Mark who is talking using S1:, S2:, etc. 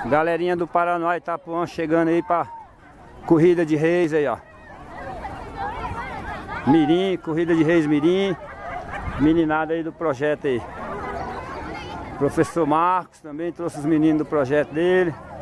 S1: Galerinha do Paranoá, Itapuã, chegando aí pra corrida de reis aí, ó. Mirim, corrida de reis Mirim. Meninada aí do projeto aí. Professor Marcos também trouxe os meninos do projeto dele.